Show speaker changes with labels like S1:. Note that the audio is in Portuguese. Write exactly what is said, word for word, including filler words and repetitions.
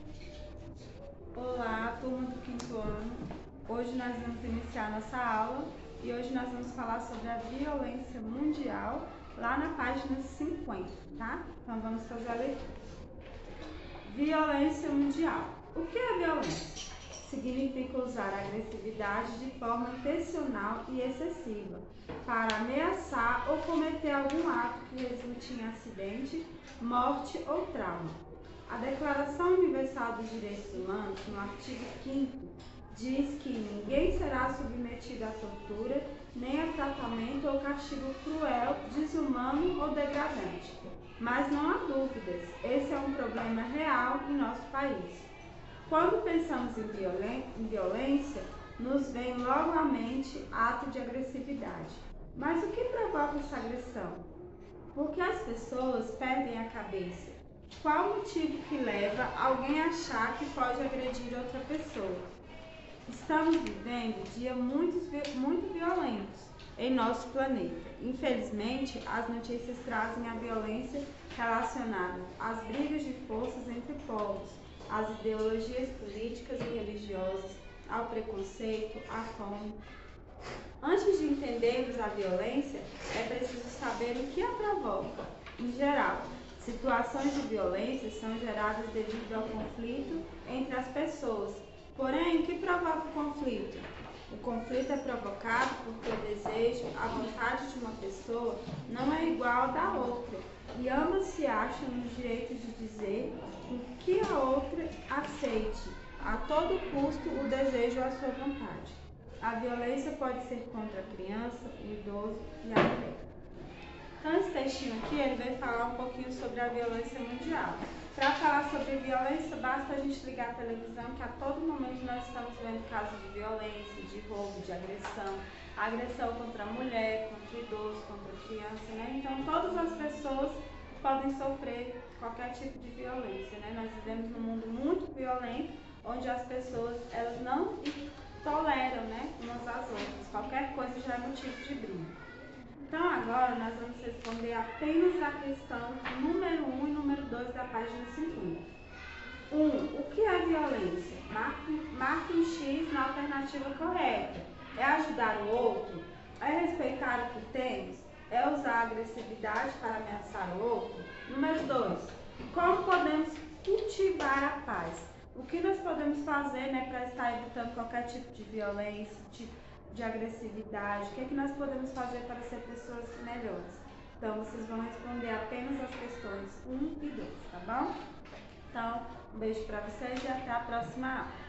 S1: Olá, turma do quinto ano. Hoje nós vamos iniciar nossa aula e hoje nós vamos falar sobre a violência mundial lá na página cinquenta, tá? Então vamos fazer a leitura. Violência mundial. O que é violência? Significa usar a agressividade de forma intencional e excessiva para ameaçar ou cometer algum ato que resulte em acidente, morte ou trauma. A Declaração Universal dos Direitos Humanos, no artigo quinto, diz que ninguém será submetido à tortura, nem a tratamento ou castigo cruel, desumano ou degradante. Mas não há dúvidas, esse é um problema real em nosso país. Quando pensamos em, violen em violência, nos vem logo à mente ato de agressividade. Mas o que provoca essa agressão? Por que as pessoas perdem a cabeça? Qual o motivo que leva alguém a achar que pode agredir outra pessoa? Estamos vivendo dias muito, muito violentos em nosso planeta. Infelizmente, as notícias trazem a violência relacionada às brigas de forças entre povos, às ideologias políticas e religiosas, ao preconceito, à fome. Antes de entendermos a violência, é preciso saber o que a provoca. Em geral, situações de violência são geradas devido ao conflito entre as pessoas. Porém, o que provoca o conflito? O conflito é provocado porque o desejo, a vontade de uma pessoa não é igual ao da outra, e ambas se acham no direito de dizer o que a outra aceite, a todo custo, o desejo ou a sua vontade. A violência pode ser contra a criança, o idoso e a mulher. Então, esse textinho aqui, ele vai falar um pouquinho sobre a violência mundial. Para falar sobre violência, basta a gente ligar a televisão, que a todo momento nós estamos vendo casos de violência, de roubo, de agressão, agressão contra a mulher, contra o idoso, contra a criança, né? Então, todas as pessoas podem sofrer qualquer tipo de violência, né? Nós vivemos num mundo muito violento, onde as pessoas, elas não toleram, né, umas às outras. Qualquer coisa já é motivo de briga. Então, agora nós vamos responder apenas a questão número um e número dois da página cinquenta. um. O que é violência? Marque, marque um X na alternativa correta. É ajudar o outro? É respeitar o que temos? É usar a agressividade para ameaçar o outro? Número dois. Como podemos cultivar a paz? O que nós podemos fazer, né, para estar evitando qualquer tipo de violência, de, de agressividade? O que é que nós podemos fazer para ser pessoas melhores? Então, vocês vão responder apenas as questões um e dois, tá bom? Então, um beijo para vocês e até a próxima aula.